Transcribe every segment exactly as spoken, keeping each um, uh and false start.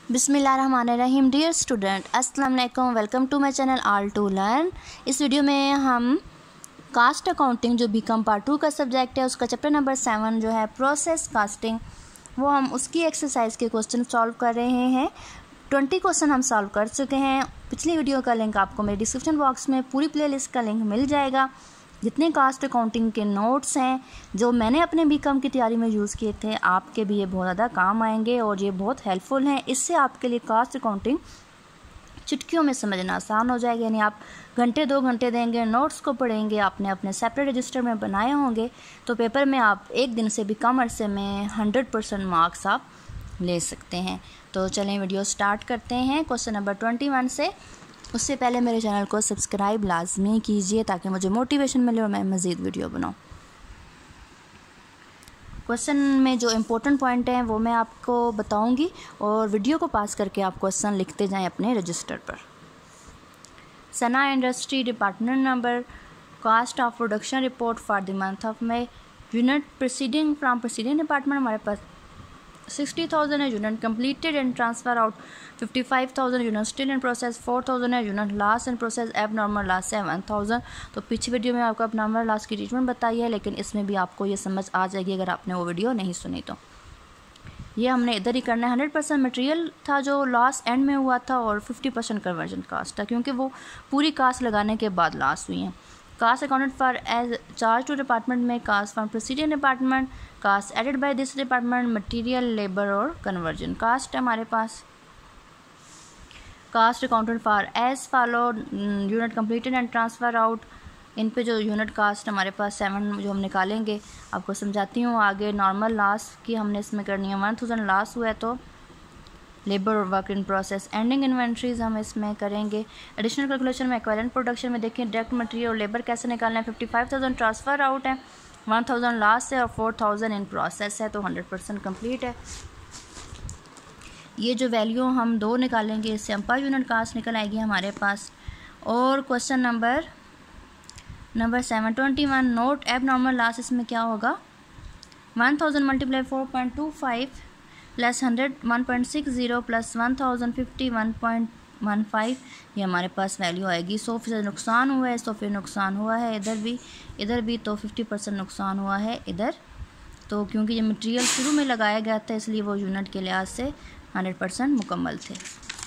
बिस्मिल्लाहिर्रहमानिर्रहीम। Dear student, अस्सलाम वालेकुम। Welcome to my channel all to learn. इस वीडियो में हम कास्ट अकाउंटिंग जो बीकॉम पार्ट टू का सब्जेक्ट है उसका चैप्टर नंबर सेवन जो है प्रोसेस कास्टिंग, वो हम उसकी एक्सरसाइज के क्वेश्चन सॉल्व कर रहे हैं। ट्वेंटी क्वेश्चन हम सॉल्व कर चुके हैं। पिछली वीडियो का लिंक आपको मेरे डिस्क्रिप्शन बॉक्स में पूरी प्लेलिस्ट का लिंक मिल जाएगा। जितने कास्ट अकाउंटिंग के नोट्स हैं जो मैंने अपने बीकॉम की तैयारी में यूज़ किए थे, आपके भी ये बहुत ज़्यादा काम आएंगे और ये बहुत हेल्पफुल हैं। इससे आपके लिए कास्ट अकाउंटिंग चुटकियों में समझना आसान हो जाएगा। यानी आप घंटे दो घंटे देंगे, नोट्स को पढ़ेंगे, आपने अपने सेपरेट रजिस्टर में बनाए होंगे, तो पेपर में आप एक दिन से भी कम अरसे में हंड्रेड परसेंट मार्क्स आप ले सकते हैं। तो चलें वीडियो स्टार्ट करते हैं क्वेश्चन नंबर ट्वेंटी वन से। उससे पहले मेरे चैनल को सब्सक्राइब लाजमी कीजिए ताकि मुझे मोटिवेशन मिले और मैं मज़ीद वीडियो बनाऊँ। क्वेश्चन में जो इम्पोर्टेंट पॉइंट हैं वो मैं आपको बताऊंगी और वीडियो को पास करके आप क्वेश्चन लिखते जाएं अपने रजिस्टर पर। Sana industry department number, cost of production report for the month of May, unit proceeding from proceeding department हमारे पास सिक्सटी थाउजेंड है, unit completed and transfer out fifty five thousand, unit still in process four thousand है, unit lost in process abnormal lost seven thousand. तो पिछली video में आपको अब normal last की ट्रीटमेंट बताई है, लेकिन इसमें भी आपको ये समझ आ जाएगी अगर आपने वो वीडियो नहीं सुनी तो। ये हमने इधर ही करना है। हंड्रेड परसेंट मटेरियल था जो लास्ट एंड में हुआ था और फिफ्टी परसेंट कन्वर्जन कास्ट था, क्योंकि वो पूरी कास्ट लगाने के बाद लास्ट हुई हैं। Cost accounted for as charge to department में, cost from proceeding department, cost added by this department, material, labour और कन्वर्जन कास्ट है हमारे पास। Cost accounted for as follow, unit completed and transfer out. इन पे जो यूनिट कास्ट हमारे पास seven जो हम निकालेंगे, आपको समझाती हूँ आगे। नॉर्मल लास्ट की हमने इसमें करनी है, वन थाउजेंड लास्ट हुआ है तो लेबर और work in process. Ending inventories हम इसमें करेंगे। एडिशनल कैलकुलेशन में इक्विवेलेंट प्रोडक्शन में देखिए डायरेक्ट मटेरियल और लेबर कैसे निकालना है। Fifty five thousand transfer out है, वन थाउजेंड लास्ट है और फोर थाउजेंड इन प्रोसेस है, तो हंड्रेड परसेंट कम्प्लीट है। ये जो वैल्यू हम दो निकालेंगे इससे हम पर यूनिट कास्ट निकल आएगी हमारे पास। और question number number seven twenty one, note abnormal lost, इसमें क्या होगा, one thousand multiply four point two five plus hundred one point six zero plus one thousand fifty one point one five, ये हमारे पास value आएगी। सौ फीसद नुकसान हुआ है, सौ फिर नुकसान हुआ है इधर भी, इधर भी, तो फिफ्टी परसेंट नुकसान हुआ है इधर। तो क्योंकि ये मटेरियल शुरू में लगाया गया था इसलिए वो यूनिट के लिहाज से हंड्रेड परसेंट मुकम्मल थे।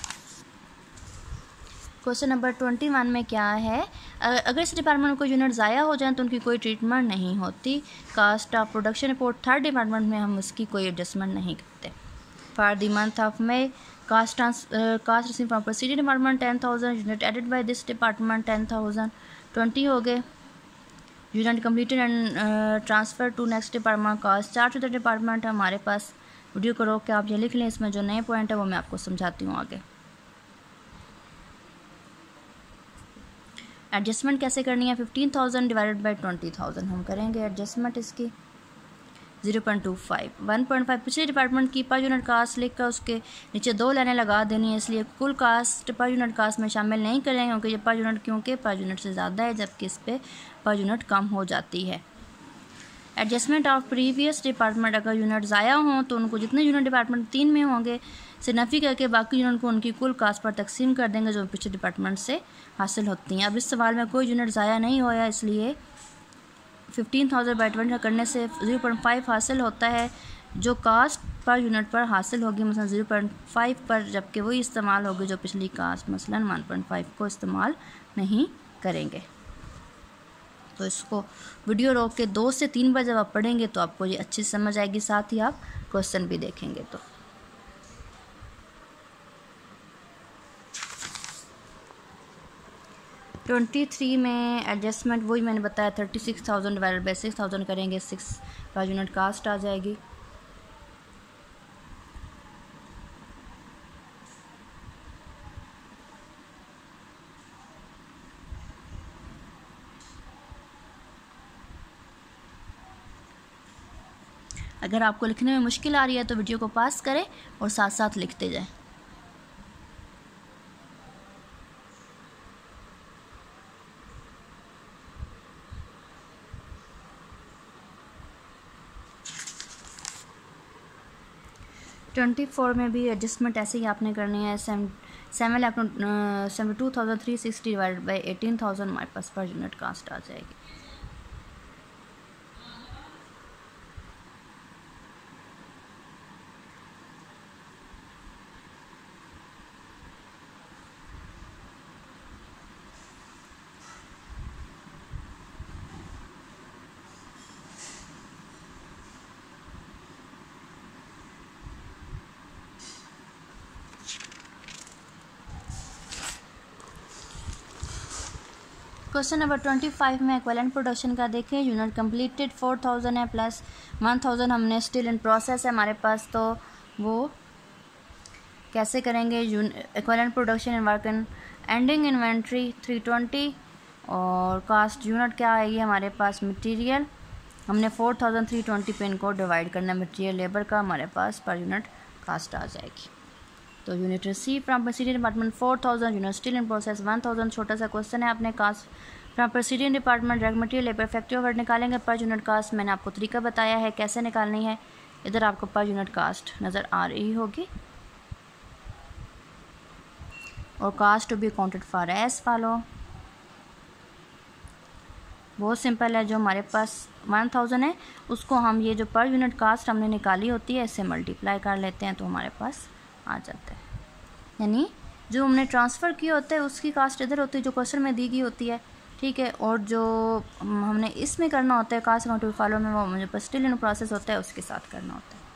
क्वेश्चन नंबर ट्वेंटी वन में क्या है, अगर इस डिपार्टमेंट में कोई यूनिट ज़ाया हो जाए तो उनकी कोई ट्रीटमेंट नहीं होती। Cost of production report third department में हम उसकी कोई एडजस्टमेंट नहीं करते। For the month of May, cost cost receive from proceeding department ten thousand, unit added by this department ten thousand, twenty हो गए। Unit completed and transfer to next department, cost charge to the department है हमारे पास। Video को रोक के आप ये लिख लें, इसमें जो नए पॉइंट है वो मैं आपको समझाती हूँ आगे। एडजस्टमेंट कैसे करनी है, fifteen thousand divided by twenty thousand हम करेंगे एडजस्टमेंट इसकी zero point two five. One point five पिछले डिपार्टमेंट की पर यूनिट कास्ट लिख कर उसके नीचे दो लाइनें लगा देनी है, इसलिए कुल कास्ट पर यूनिट कास्ट में शामिल नहीं करेंगे क्योंकि ये पर यूनिट क्योंकि पर यूनिट से ज़्यादा है, जबकि इस पर पर यूनिट कम हो जाती है। एडजस्टमेंट ऑफ प्रीवियस डिपार्टमेंट, अगर यूनिट ज़ाया हों तो उनको जितने यूनिट डिपार्टमेंट तीन में होंगे से नफ़ी करके बाकी यूनिट को उनकी कुल कास्ट पर तकसीम कर देंगे जो पिछले डिपार्टमेंट से हासिल होती हैं। अब इस सवाल में कोई यूनिट ज़ाया नहीं होया, इसलिए फिफ्टीन थाउजेंड बाई ट्वेंटी करने से ज़ीरो पॉइंट फाइव हासिल होता है जो कास्ट पर यूनिट पर हासिल होगी, मसलन ज़ीरो पॉइंट फाइव पर, जबकि वही इस्तेमाल होगी जो पिछली कास्ट मसलन वन पॉइंट फाइव को इस्तेमाल नहीं करेंगे। तो इसको वीडियो रोक के दो से तीन बार जब आप पढ़ेंगे तो आपको ये अच्छी समझ आएगी, साथ ही आप क्वेश्चन भी देखेंगे। तो ट्वेंटी थ्री में एडजस्टमेंट वही मैंने बताया, thirty six thousand divided by six thousand करेंगे, सिक्स का यूनिट कास्ट आ जाएगी। अगर आपको लिखने में मुश्किल आ रही है तो वीडियो को पास करें और साथ साथ लिखते जाएं। ट्वेंटी फोर में भी एडजस्टमेंट ऐसे ही आपने करनी है। Seven seven lakh seventy two thousand three sixty divided by eighteen thousand हमारे पास पर यूनिट कास्ट आ जाएगी। क्वेश्चन नंबर ट्वेंटी फाइव में इक्विवेलेंट प्रोडक्शन का देखें। यूनिट कंप्लीटेड फोर थाउजेंड है प्लस वन थाउजेंड हमने स्टिल इन प्रोसेस है हमारे पास, तो वो कैसे करेंगे। Equivalent production in work in ending inventory three twenty और कास्ट यूनिट क्या आएगी हमारे पास मटेरियल, हमने फोर थाउजेंड थ्री ट्वेंटी पे इनको डिवाइड करना है मटेरियल लेबर का, हमारे पास पर यूनिट कास्ट आ जाएगी। तो unit receive from proceeding department four thousand, unit still in process one thousand. छोटा सा क्वेश्चन है, आपने cost from proceeding department direct material labour factory overhead निकालेंगे पर यूनिट कास्ट। मैंने आपको तरीका बताया है कैसे निकालनी है, इधर आपको पर यूनिट कास्ट नज़र आ रही होगी। और cost to be accounted for as follow, बहुत सिंपल है। जो हमारे पास वन थाउजेंड है उसको हम ये जो पर यूनिट कास्ट हमने निकाली होती है इससे मल्टीप्लाई कर लेते हैं तो हमारे पास आ जाता है। यानी जो हमने ट्रांसफ़र किया होता है उसकी कास्ट इधर होती है जो क्वेश्चन में दी गई होती है, ठीक है। और जो हमने इसमें करना होता है कास्ट अकाउंट फॉलो में, वो मुझे स्टिल इन प्रोसेस होता है उसके साथ करना होता है।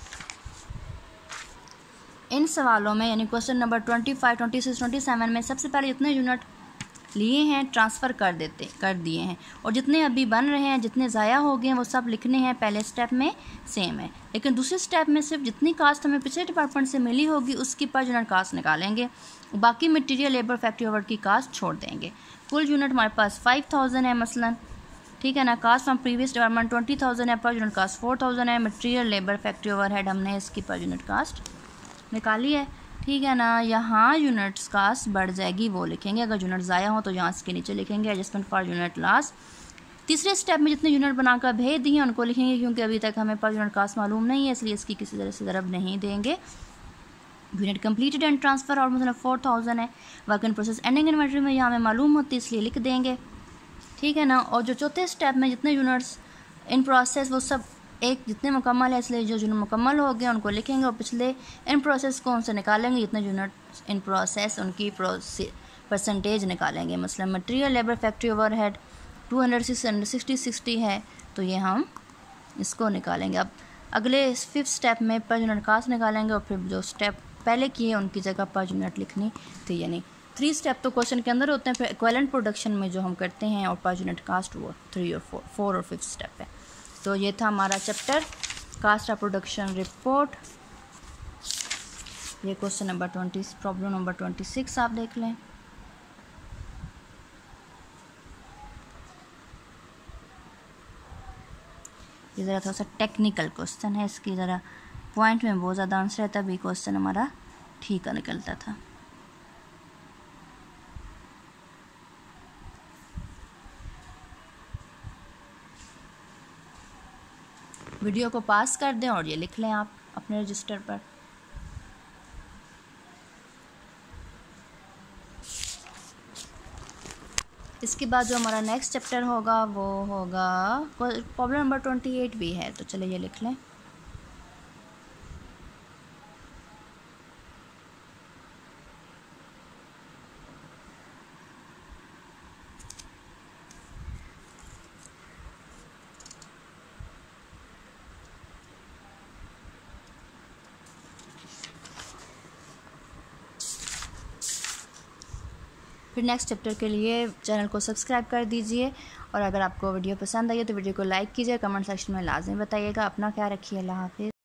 इन सवालों में यानी question number twenty five twenty six twenty seven में सबसे पहले जितने यूनिट लिए हैं ट्रांसफ़र कर देते कर दिए हैं, और जितने अभी बन रहे हैं जितने ज़ाया हो गए हैं वो सब लिखने हैं पहले स्टेप में सेम है, लेकिन दूसरे स्टेप में सिर्फ जितनी कास्ट हमें पिछले डिपार्टमेंट से मिली होगी उसकी पर यूनिट कास्ट निकालेंगे, बाकी मटेरियल लेबर फैक्ट्री ओवरहेड की कास्ट छोड़ देंगे। कुल यूनिट हमारे पास फाइव थाउजेंड है मसलन, ठीक है ना। Cost from previous department twenty thousand है, per unit cost four thousand है। मटेरियल लेबर फैक्ट्री ओवरहेड हमने इसकी पर यूनिट कास्ट निकाली है, ठीक है ना। यहाँ यूनिट्स कास्ट बढ़ जाएगी वो लिखेंगे, अगर यूनिट ज़ाया हो तो यहाँ इसके नीचे लिखेंगे एडजस्टमेंट फॉर यूनिट लॉस। तीसरे स्टेप में जितने यूनिट बनाकर भेज दिए उनको लिखेंगे, क्योंकि अभी तक हमें पर यूनिट कास्ट मालूम नहीं है इसलिए इसकी किसी तरह से ज़रब नहीं देंगे। यूनिट कंप्लीटेड एंड ट्रांसफ़र और मतलब फोर थाउजेंड है। Work in process ending inventory में यहाँ हमें मालूम होती है इसलिए लिख देंगे, ठीक है ना। और जो चौथे स्टेप में जितने यूनिट्स इन प्रोसेस वो सब एक जितने मुकम्मल है इसलिए जो यूनिट मुकम्मल हो गए उनको लिखेंगे, और पिछले इन प्रोसेस को उनसे निकालेंगे जितने यूनिट इन प्रोसेस उनकी परसेंटेज निकालेंगे। मतलब material labour factory overhead two hundred six hundred sixty sixty है तो ये हम इसको निकालेंगे। अब अगले फिफ्थ स्टेप में पर यूनिट कास्ट निकालेंगे और फिर जो स्टेप पहले किए उनकी जगह पर यूनिट लिखनी थी। यानी थ्री स्टेप तो क्वेश्चन के अंदर होते हैं, फिर इक्विवेलेंट प्रोडक्शन में जो हम करते हैं और पर यूनिट कास्ट वो थ्री और फोर फोर और फिफ्थ स्टेप है। तो ये था हमारा chapter cost of production report. ये question number twenty problem number twenty six आप देख लें। ये ज़रा थोड़ा सा टेक्निकल क्वेश्चन है, इसकी ज़रा पॉइंट में बहुत ज़्यादा आंसर है तभी क्वेश्चन हमारा ठीक निकलता था। वीडियो को पास कर दें और ये लिख लें आप अपने रजिस्टर पर। इसके बाद जो हमारा नेक्स्ट चैप्टर होगा वो होगा प्रॉब्लम नंबर ट्वेंटी एट भी है, तो चलिए ये लिख लें। फिर नेक्स्ट चैप्टर के लिए चैनल को सब्सक्राइब कर दीजिए, और अगर आपको वीडियो पसंद आई है तो वीडियो को लाइक कीजिए, कमेंट सेक्शन में लाजमी बताइएगा। अपना ख्याल रखिए, अल्लाह हाफिज़।